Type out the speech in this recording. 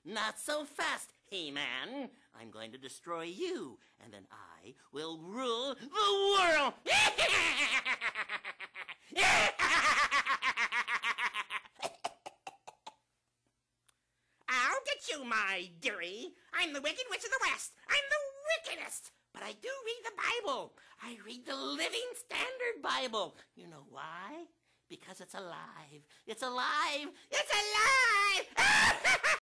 Not so fast, He-Man. I'm going to destroy you, and then I will rule the world. I'll get you, my dearie. I'm the Wicked Witch of the West. I'm the wickedest. But I do read the Bible. I read the Living Standard Bible. You know why? Because it's alive. It's alive. It's alive!